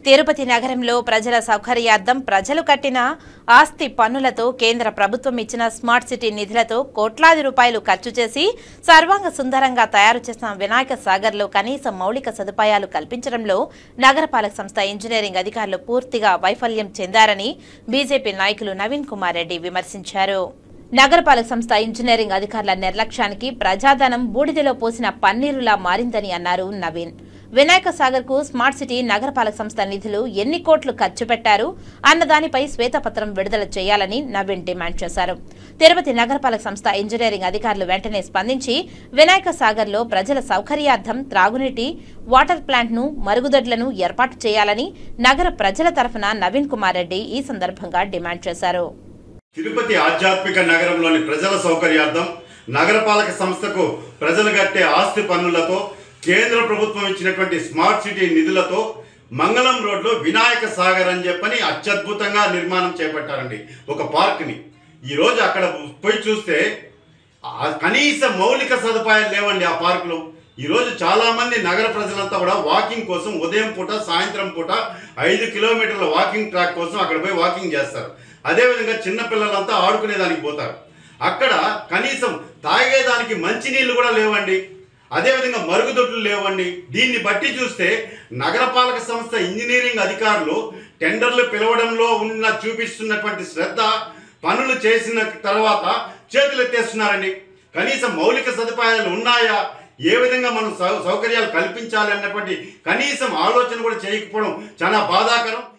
తిరుపతి నగరంలో ప్రజల సౌకర్యార్థం ప్రజలు కట్టిన ఆస్తి పన్నులతో కేంద్ర ప్రభుత్వం ఇచ్చిన స్మార్ట్ సిటీ నిధులతో కోట్లాది రూపాయలు ఖర్చు చేసి సర్వాంగ సుందరంగా తయారు చేసిన వినాయక సాగర్లో కనీస మౌలిక సదుపాయాలు కల్పించడంలో నగరపాలక సంస్థ ఇంజనీరింగ్ అధికారులు పూర్తిగా వైఫల్యం చెందారని బీజేపీ నాయకులు నవీన్ కుమార్ రెడ్డి విమర్శించారు. నగరపాలక సంస్థ ఇంజనీరింగ్ అధికారుల నిర్లక్ష్యానికి ప్రజాధనం బూడిదలో పోసిన పన్నీరులా మారిందని అన్నారు నవీన్. వినాయక సాగర్ కు స్మార్ట్ సిటీ నగరపాలక సంస్థ నిధులు ఎన్ని కోట్లు ఖర్చు పెట్టారు అన్న దానిపై శ్వేతపత్రం విడుదల చేయాలని నవీన్ డిమాండ్ చేశారు. తిరుపతి నగరపాలక సంస్థ ఇంజనీరింగ్ అధికారులు వెంటనే స్పందించి వినాయక సాగర్ లో ప్రజల సౌకర్యార్థం త్రాగునీటి వాటర్ ప్లాంట్ ను మరుగుదొడ్లను ఏర్పాటు చేయాలని నగర ప్రజల తరఫున నవీన్ కుమార్ రెడ్డి ఈ సందర్భంగా డిమాండ్ చేశారు. తిరుపతి ఆధ్యాత్మిక నగరంలోని ప్రజల సౌకర్యార్థం నగరపాలక సంస్థకు ప్రజలు కట్టే ఆస్తి పన్నులతో కేంద్ర ప్రభుత్వం ఇచ్చినటువంటి స్మార్ట్ సిటీ నిధులతో మంగళం రోడ్లో వినాయక సాగర్ అని చెప్పని అత్యద్భుతంగా నిర్మాణం చేపట్టారండి. ఒక పార్క్ని ఈరోజు అక్కడ పోయి చూస్తే కనీస మౌలిక సదుపాయాలు లేవండి ఆ పార్కులో. ఈరోజు చాలామంది నగర ప్రజలంతా కూడా వాకింగ్ కోసం ఉదయం పూట సాయంత్రం పూట 5 కిలోమీటర్ల వాకింగ్ ట్రాక్ కోసం అక్కడ పోయి వాకింగ్ చేస్తారు. అదేవిధంగా చిన్నపిల్లలంతా ఆడుకునేదానికి పోతారు. అక్కడ కనీసం తాగేదానికి మంచినీళ్ళు కూడా లేవండి. అదేవిధంగా మరుగుదొడ్లు లేవండి. దీన్ని బట్టి చూస్తే నగరపాలక సంస్థ ఇంజనీరింగ్ అధికారులు టెండర్లు పిలవడంలో చూపిస్తున్నటువంటి శ్రద్ధ పనులు చేసిన తర్వాత చేతులు ఎత్తేస్తున్నారండి. కనీసం మౌలిక సదుపాయాలు ఉన్నాయా, ఏ విధంగా మనం సౌకర్యాలు కల్పించాలి అన్నటువంటి కనీసం ఆలోచన కూడా చేయకపోవడం చాలా బాధాకరం.